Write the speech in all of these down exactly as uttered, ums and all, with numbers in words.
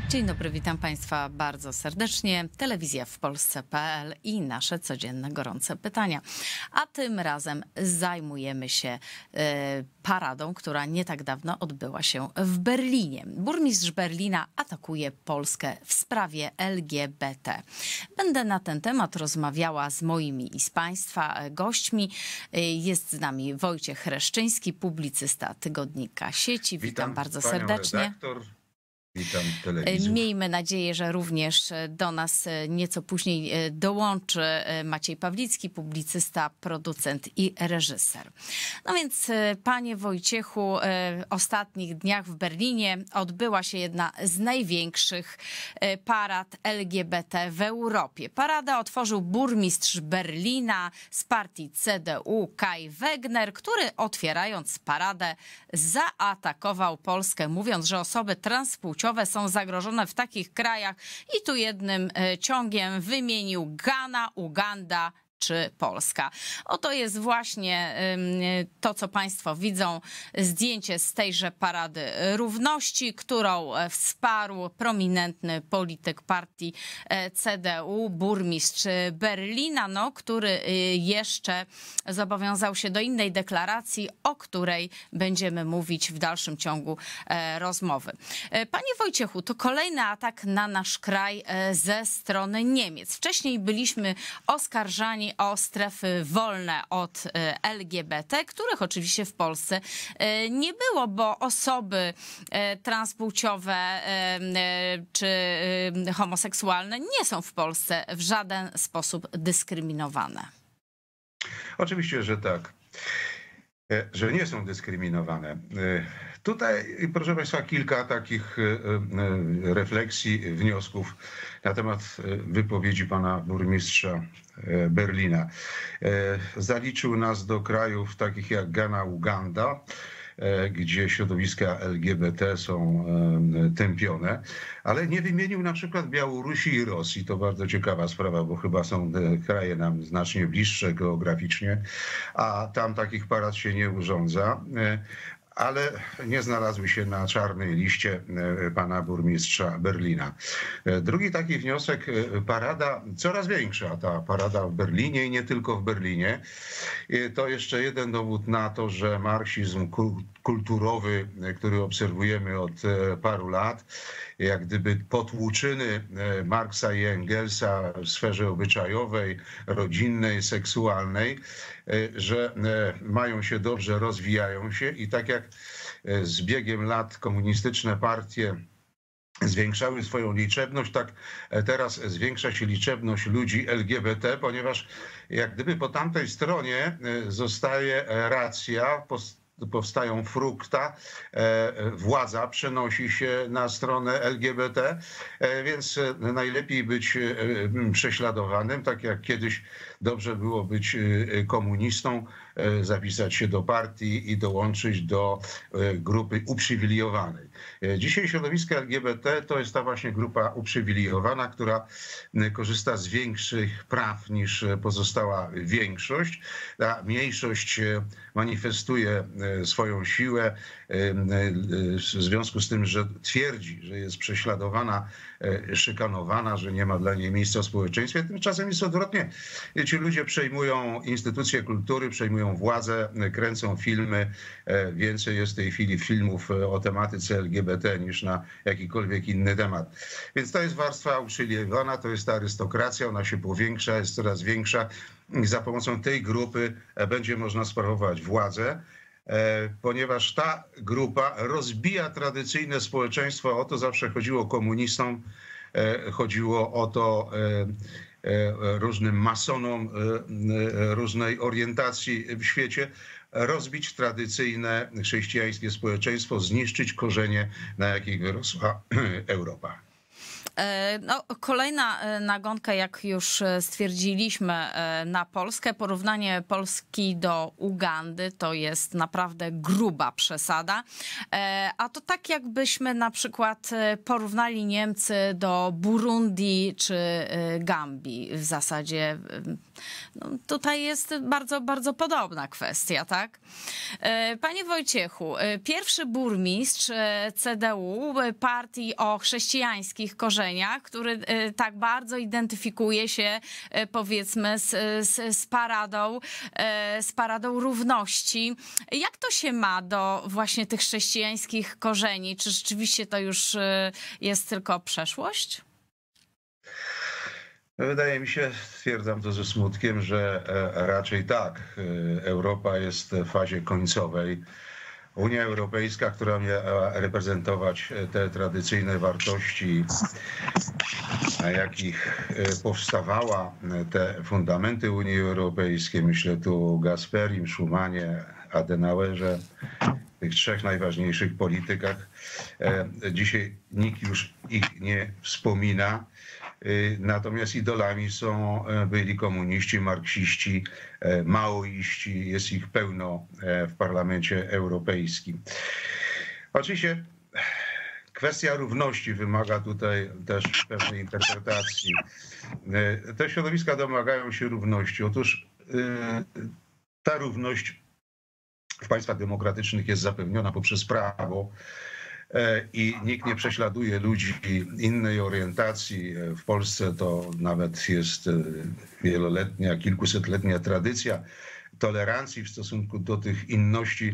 Dzień dobry, witam Państwa bardzo serdecznie. Telewizja w Polsce kropka pe el i nasze codzienne gorące pytania. A tym razem zajmujemy się e, paradą, która nie tak dawno odbyła się w Berlinie. Burmistrz Berlina atakuje Polskę w sprawie L G B T. Będę na ten temat rozmawiała z moimi i z Państwa gośćmi. Jest z nami Wojciech Reszczyński, publicysta tygodnika Sieci. Witam, Witam bardzo serdecznie. Redaktor. Witam telewizor. Miejmy nadzieję, że również do nas nieco później dołączy Maciej Pawlicki, publicysta, producent i reżyser. No więc, panie Wojciechu, w ostatnich dniach w Berlinie odbyła się jedna z największych parad L G B T w Europie. Paradę otworzył burmistrz Berlina z partii C D U Kai Wegner, który otwierając paradę zaatakował Polskę, mówiąc, że osoby transpłciowe są zagrożone w takich krajach i tu jednym ciągiem wymienił Ghana, Uganda czy Polska. Oto jest właśnie to, co Państwo widzą, zdjęcie z tejże Parady Równości, którą wsparł prominentny polityk partii C D U, burmistrz Berlina, no, który jeszcze zobowiązał się do innej deklaracji, o której będziemy mówić w dalszym ciągu rozmowy. Panie Wojciechu, to kolejny atak na nasz kraj ze strony Niemiec. Wcześniej byliśmy oskarżani o strefy wolne od L G B T, których oczywiście w Polsce nie było, bo osoby transpłciowe czy homoseksualne nie są w Polsce w żaden sposób dyskryminowane. Oczywiście, że tak. Że nie są dyskryminowane. Tutaj, proszę Państwa, kilka takich refleksji, wniosków na temat wypowiedzi pana burmistrza Berlina. Zaliczył nas do krajów takich jak Ghana, Uganda, gdzie środowiska L G B T są tępione, ale nie wymienił na przykład Białorusi i Rosji. To bardzo ciekawa sprawa, bo chyba są te kraje nam znacznie bliższe geograficznie, a tam takich parad się nie urządza. Ale nie znalazły się na czarnej liście pana burmistrza Berlina. Drugi taki wniosek, parada coraz większa, ta parada w Berlinie i nie tylko w Berlinie. To jeszcze jeden dowód na to, że marksizm kulturowy, który obserwujemy od paru lat, jak gdyby potłuczyny Marksa i Engelsa w sferze obyczajowej, rodzinnej, seksualnej, że mają się dobrze, rozwijają się i tak jak z biegiem lat komunistyczne partie zwiększały swoją liczebność, tak teraz zwiększa się liczebność ludzi L G B T, ponieważ jak gdyby po tamtej stronie zostaje racja, powstają frukta, władza przenosi się na stronę L G B T, więc najlepiej być prześladowanym, tak jak kiedyś dobrze było być komunistą, zapisać się do partii i dołączyć do grupy uprzywilejowanej. Dzisiaj środowisko L G B T to jest ta właśnie grupa uprzywilejowana, która korzysta z większych praw niż pozostała większość. Ta mniejszość manifestuje swoją siłę w związku z tym, że twierdzi, że jest prześladowana, szykanowana, że nie ma dla niej miejsca w społeczeństwie. Tymczasem jest odwrotnie. Ci ludzie przejmują instytucje kultury, przejmują władzę, kręcą filmy. Więcej jest w tej chwili filmów o tematyce L G B T niż na jakikolwiek inny temat. Więc to jest warstwa uprzywilejowana, to jest ta arystokracja, ona się powiększa, jest coraz większa. I za pomocą tej grupy będzie można sprawować władzę, ponieważ ta grupa rozbija tradycyjne społeczeństwo. O to zawsze chodziło komunistom, chodziło o to różnym masonom różnej orientacji w świecie, rozbić tradycyjne chrześcijańskie społeczeństwo, zniszczyć korzenie, na jakich wyrosła Europa. No, kolejna nagonka, jak już stwierdziliśmy, na Polskę. Porównanie Polski do Ugandy to jest naprawdę gruba przesada. A to tak jakbyśmy na przykład porównali Niemcy do Burundi czy Gambii. W zasadzie No, tutaj jest bardzo, bardzo podobna kwestia, tak? Panie Wojciechu, pierwszy burmistrz C D U, partii o chrześcijańskich korzeniach, który tak bardzo identyfikuje się, powiedzmy, z, z, z paradą, z paradą równości. Jak to się ma do właśnie tych chrześcijańskich korzeni? Czy rzeczywiście to już jest tylko przeszłość? Wydaje mi się, stwierdzam to ze smutkiem, że raczej tak. Europa jest w fazie końcowej. Unia Europejska, która miała reprezentować te tradycyjne wartości, na jakich powstawała, te fundamenty Unii Europejskiej, myślę tu o Gasperim, Schumanie, Adenauerze, tych trzech najważniejszych politykach. Dzisiaj nikt już ich nie wspomina. Natomiast idolami są byli komuniści, marksiści, maoiści. Jest ich pełno w Parlamencie Europejskim. Oczywiście kwestia równości wymaga tutaj też pewnej interpretacji. Te środowiska domagają się równości. Otóż ta równość w państwach demokratycznych jest zapewniona poprzez prawo i nikt nie prześladuje ludzi innej orientacji. W Polsce to nawet jest wieloletnia, kilkusetletnia tradycja tolerancji w stosunku do tych inności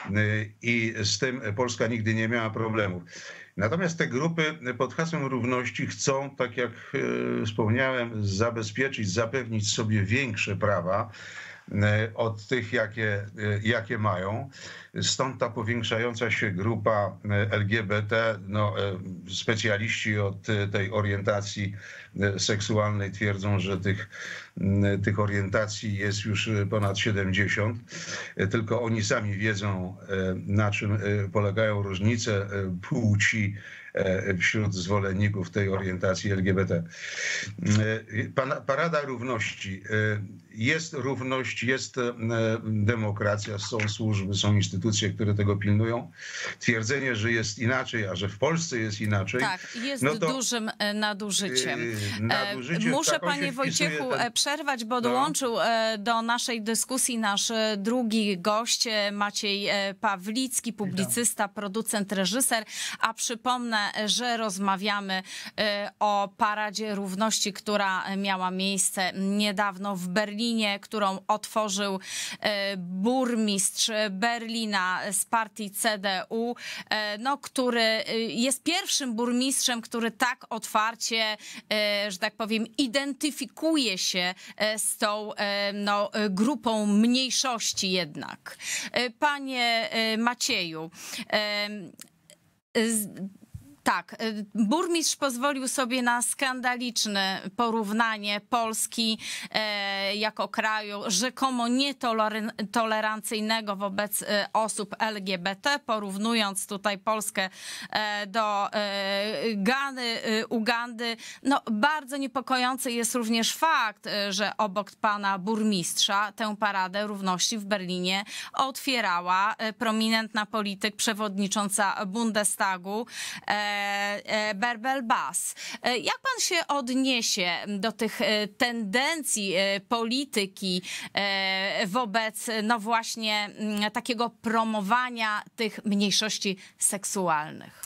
i z tym Polska nigdy nie miała problemów. Natomiast te grupy pod hasłem równości chcą, tak jak wspomniałem, zabezpieczyć, zapewnić sobie większe prawa od tych, jakie, jakie mają. Stąd ta powiększająca się grupa L G B T. No, specjaliści od tej orientacji seksualnej twierdzą, że tych, tych orientacji jest już ponad siedemdziesiąt. Tylko oni sami wiedzą, na czym polegają różnice płci wśród zwolenników tej orientacji L G B T. Parada równości. Jest równość, jest demokracja, są służby, są instytucje, które tego pilnują. Twierdzenie, że jest inaczej, a że w Polsce jest inaczej. Tak, jest no to, dużym nadużyciem. nadużyciem Muszę, tak, panie Wojciechu, ten... przerwać, bo no. dołączył do naszej dyskusji nasz drugi gość, Maciej Pawlicki, publicysta, producent, reżyser. A przypomnę, że rozmawiamy o Paradzie Równości, która miała miejsce niedawno w Berlinie, którą otworzył burmistrz Berlina z partii C D U, no, który jest pierwszym burmistrzem, który tak otwarcie, że tak powiem, identyfikuje się z tą no, grupą mniejszości jednak. Panie Macieju, tak, burmistrz pozwolił sobie na skandaliczne porównanie Polski e, jako kraju rzekomo nietolerancyjnego wobec osób L G B T, porównując tutaj Polskę e, do e, Gany, e, Ugandy. No, bardzo niepokojący jest również fakt, że obok pana burmistrza tę Paradę Równości w Berlinie otwierała prominentna polityk, przewodnicząca Bundestagu, e, Bärbel Bas. Jak pan się odniesie do tych tendencji polityki wobec no właśnie takiego promowania tych mniejszości seksualnych?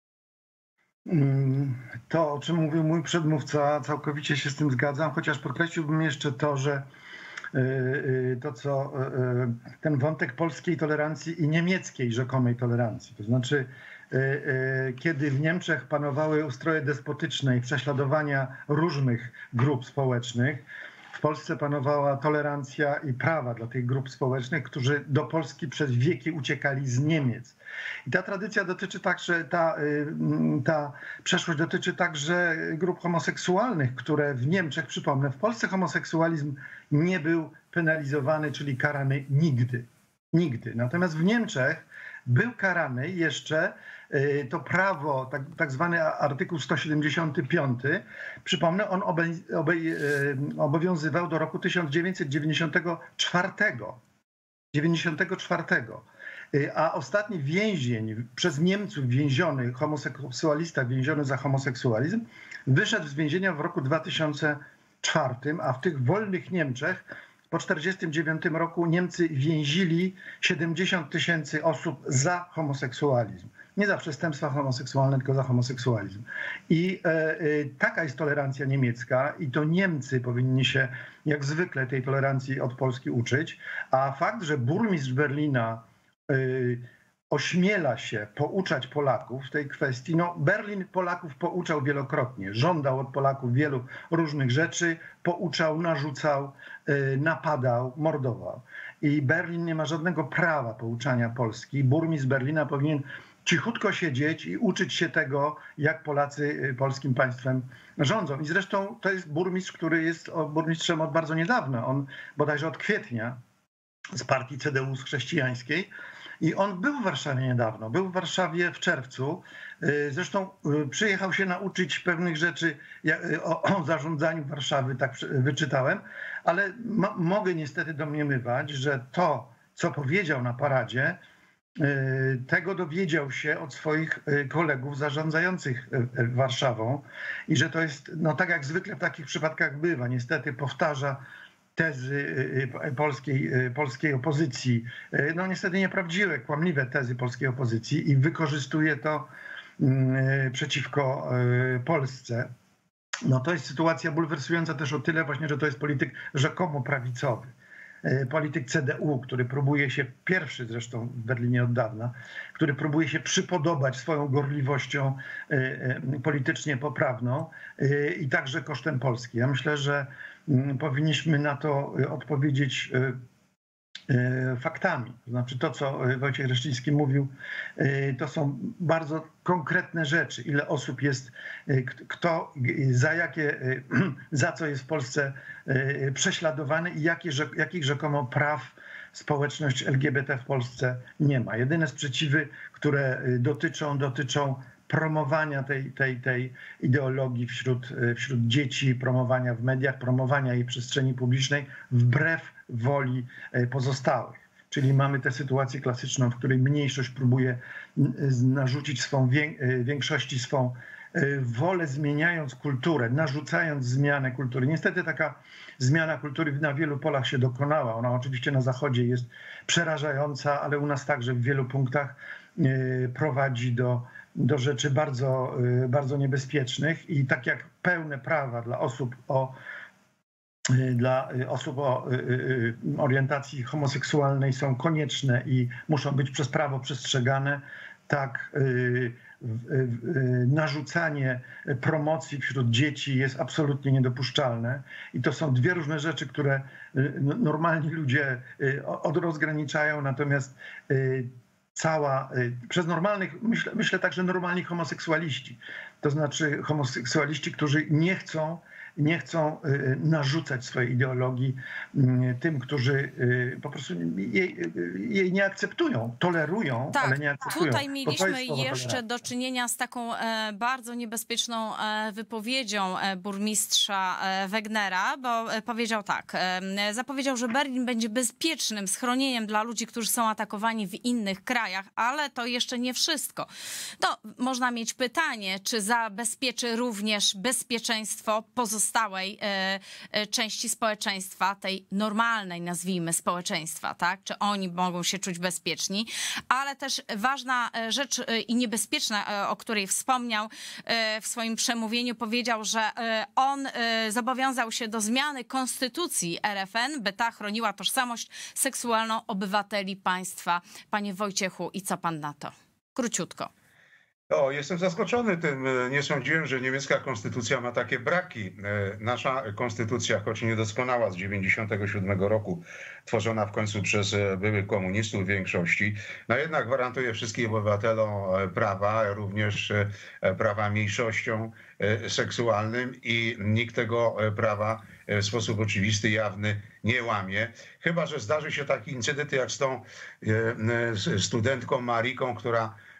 To, o czym mówił mój przedmówca, całkowicie się z tym zgadzam, chociaż podkreśliłbym jeszcze to, że to, co ten wątek polskiej tolerancji i niemieckiej rzekomej tolerancji, to znaczy kiedy w Niemczech panowały ustroje despotyczne i prześladowania różnych grup społecznych, w Polsce panowała tolerancja i prawa dla tych grup społecznych, którzy do Polski przez wieki uciekali z Niemiec. I ta tradycja dotyczy także, ta, ta przeszłość dotyczy także grup homoseksualnych, które w Niemczech, przypomnę, w Polsce homoseksualizm nie był penalizowany, czyli karany nigdy. Nigdy. Natomiast w Niemczech był karany jeszcze to prawo, tak, tak zwany artykuł sto siedemdziesiąty piąty. Przypomnę, on obej, obej, obowiązywał do roku tysiąc dziewięćset dziewięćdziesiątego czwartego. dziewięćdziesiątego czwartego. A ostatni więzień, przez Niemców więziony, homoseksualista więziony za homoseksualizm, wyszedł z więzienia w roku dwa tysiące czwartym, a w tych wolnych Niemczech po czterdziestym dziewiątym roku Niemcy więzili siedemdziesiąt tysięcy osób za homoseksualizm. Nie za przestępstwa homoseksualne, tylko za homoseksualizm. I e, e, taka jest tolerancja niemiecka i to Niemcy powinni się jak zwykle tej tolerancji od Polski uczyć. A fakt, że burmistrz Berlina e, ośmiela się pouczać Polaków w tej kwestii, no Berlin Polaków pouczał wielokrotnie, żądał od Polaków wielu różnych rzeczy, pouczał, narzucał, napadał, mordował. I Berlin nie ma żadnego prawa pouczania Polski. Burmistrz Berlina powinien cichutko siedzieć i uczyć się tego, jak Polacy polskim państwem rządzą. I zresztą to jest burmistrz, który jest burmistrzem od bardzo niedawna. On bodajże od kwietnia z partii C D U, z chrześcijańskiej. I on był w Warszawie niedawno, był w Warszawie w czerwcu. Zresztą przyjechał się nauczyć pewnych rzeczy o, o zarządzaniu Warszawy, tak wyczytałem, ale mogę niestety domniemywać, że to, co powiedział na paradzie, tego dowiedział się od swoich kolegów zarządzających Warszawą i że to jest, no tak jak zwykle w takich przypadkach bywa, niestety powtarza tezy polskiej, polskiej opozycji, no niestety nieprawdziwe, kłamliwe tezy polskiej opozycji i wykorzystuje to przeciwko Polsce. No to jest sytuacja bulwersująca też o tyle właśnie, że to jest polityk rzekomo prawicowy. Polityk C D U, który próbuje się, pierwszy zresztą w Berlinie od dawna, który próbuje się przypodobać swoją gorliwością politycznie poprawną i także kosztem Polski. Ja myślę, że powinniśmy na to odpowiedzieć faktami. To znaczy to, co Wojciech Reszczyński mówił, to są bardzo konkretne rzeczy. Ile osób jest, kto, za jakie, za co jest w Polsce prześladowany i jakie, jakich rzekomo praw społeczność L G B T w Polsce nie ma. Jedyne sprzeciwy, które dotyczą, dotyczą promowania tej, tej, tej ideologii wśród, wśród dzieci, promowania w mediach, promowania jej przestrzeni publicznej wbrew woli pozostałych. Czyli mamy tę sytuację klasyczną, w której mniejszość próbuje narzucić swą większości swą wolę, zmieniając kulturę, narzucając zmianę kultury. Niestety taka zmiana kultury na wielu polach się dokonała. Ona oczywiście na Zachodzie jest przerażająca, ale u nas także w wielu punktach prowadzi do do rzeczy bardzo, bardzo niebezpiecznych i tak jak pełne prawa dla osób o, dla osób o orientacji homoseksualnej są konieczne i muszą być przez prawo przestrzegane, tak narzucanie promocji wśród dzieci jest absolutnie niedopuszczalne. I to są dwie różne rzeczy, które normalni ludzie odrozgraniczają, natomiast cała, przez normalnych, myślę, myślę także normalni homoseksualiści, to znaczy homoseksualiści, którzy nie chcą, nie chcą narzucać swojej ideologii tym, którzy po prostu jej, jej nie akceptują, tolerują, tak, ale nie akceptują. Tutaj mieliśmy jeszcze do czynienia z taką bardzo niebezpieczną wypowiedzią burmistrza Wegnera, bo powiedział tak, zapowiedział, że Berlin będzie bezpiecznym schronieniem dla ludzi, którzy są atakowani w innych krajach, ale to jeszcze nie wszystko. No, można mieć pytanie, czy zabezpieczy również bezpieczeństwo pozostałych pozostałej e, części społeczeństwa, tej normalnej, nazwijmy, społeczeństwa, tak? Czy oni mogą się czuć bezpieczni, ale też ważna rzecz i niebezpieczna, o której wspomniał w swoim przemówieniu, powiedział, że on zobowiązał się do zmiany konstytucji R F N, by ta chroniła tożsamość seksualną obywateli państwa. Panie Wojciechu, i co pan na to? Króciutko. O, jestem zaskoczony tym. Nie sądziłem, że niemiecka konstytucja ma takie braki. Nasza konstytucja, choć niedoskonała, z dziewięćdziesiątego siódmego roku, tworzona w końcu przez byłych komunistów w większości, no jednak gwarantuje wszystkim obywatelom prawa, również prawa mniejszościom seksualnym i nikt tego prawa w sposób oczywisty, jawny nie łamie. Chyba że zdarzy się taki incydent jak z tą studentką Mariką, która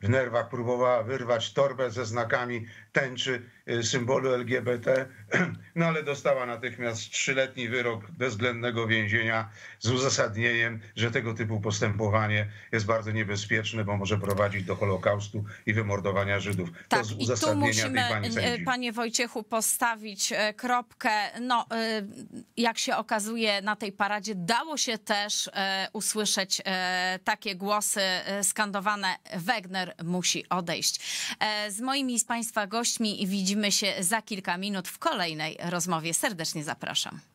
w nerwach próbowała wyrwać torbę ze znakami tęczy, symbolu L G B T, no ale dostała natychmiast trzyletni wyrok bezwzględnego więzienia z uzasadnieniem, że tego typu postępowanie jest bardzo niebezpieczne, bo może prowadzić do Holokaustu i wymordowania Żydów. Tak, to z i tu uzasadnienia musimy, tej pani sędzi. panie Wojciechu, postawić kropkę. No, jak się okazuje, na tej paradzie dało się też usłyszeć takie głosy skandowane: Wegner musi odejść. Z moimi i z państwa gośćmi widzimy się za kilka minut w kolejnej rozmowie. Serdecznie zapraszam.